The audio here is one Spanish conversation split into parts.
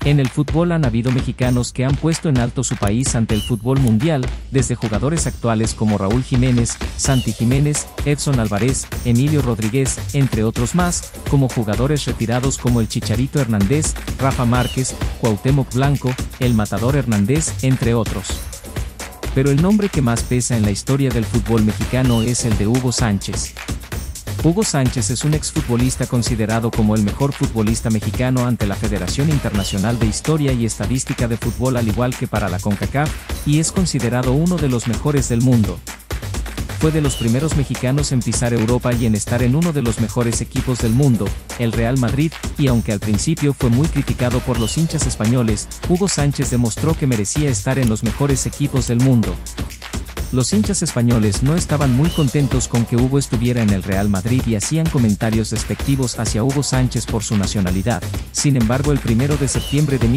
En el fútbol han habido mexicanos que han puesto en alto su país ante el fútbol mundial, desde jugadores actuales como Raúl Jiménez, Santi Jiménez, Edson Álvarez, Emilio Rodríguez, entre otros más, como jugadores retirados como el Chicharito Hernández, Rafa Márquez, Cuauhtémoc Blanco, el Matador Hernández, entre otros. Pero el nombre que más pesa en la historia del fútbol mexicano es el de Hugo Sánchez. Hugo Sánchez es un exfutbolista considerado como el mejor futbolista mexicano ante la Federación Internacional de Historia y Estadística de Fútbol, al igual que para la CONCACAF, y es considerado uno de los mejores del mundo. Fue de los primeros mexicanos en pisar Europa y en estar en uno de los mejores equipos del mundo, el Real Madrid, y aunque al principio fue muy criticado por los hinchas españoles, Hugo Sánchez demostró que merecía estar en los mejores equipos del mundo. Los hinchas españoles no estaban muy contentos con que Hugo estuviera en el Real Madrid y hacían comentarios despectivos hacia Hugo Sánchez por su nacionalidad. Sin embargo, el 1 de septiembre de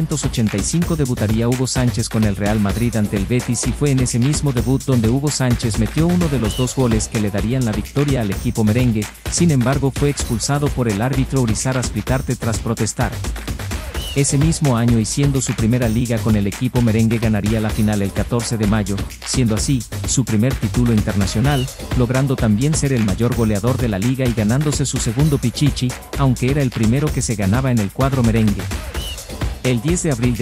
1985 debutaría Hugo Sánchez con el Real Madrid ante el Betis, y fue en ese mismo debut donde Hugo Sánchez metió uno de los 2 goles que le darían la victoria al equipo merengue. Sin embargo, fue expulsado por el árbitro Urizar Azpilicueta tras protestar. Ese mismo año, y siendo su primera liga con el equipo merengue, ganaría la final el 14 de mayo, siendo así su primer título internacional, logrando también ser el mayor goleador de la liga y ganándose su segundo pichichi, aunque era el primero que se ganaba en el cuadro merengue. El 10 de abril de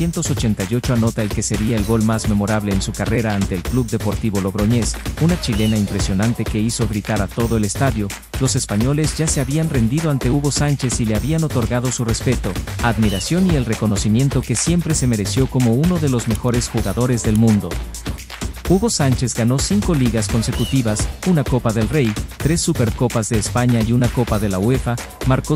1988 anota el que sería el gol más memorable en su carrera ante el Club Deportivo Logroñés, una chilena impresionante que hizo gritar a todo el estadio. Los españoles ya se habían rendido ante Hugo Sánchez y le habían otorgado su respeto, admiración y el reconocimiento que siempre se mereció como uno de los mejores jugadores del mundo. Hugo Sánchez ganó 5 ligas consecutivas, una Copa del Rey, 3 Supercopas de España y una Copa de la UEFA, marcó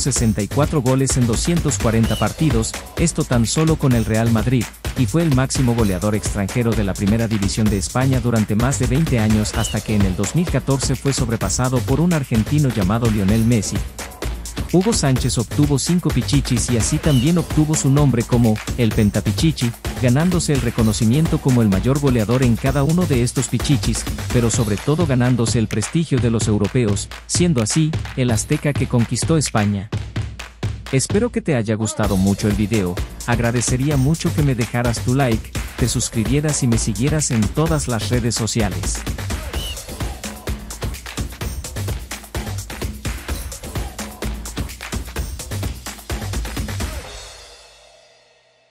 164 goles en 240 partidos, esto tan solo con el Real Madrid, y fue el máximo goleador extranjero de la Primera División de España durante más de 20 años, hasta que en el 2014 fue sobrepasado por un argentino llamado Lionel Messi. Hugo Sánchez obtuvo 5 pichichis y así también obtuvo su nombre como el Pentapichichi, ganándose el reconocimiento como el mayor goleador en cada uno de estos pichichis, pero sobre todo ganándose el prestigio de los europeos, siendo así el azteca que conquistó España. Espero que te haya gustado mucho el video, agradecería mucho que me dejaras tu like, te suscribieras y me siguieras en todas las redes sociales.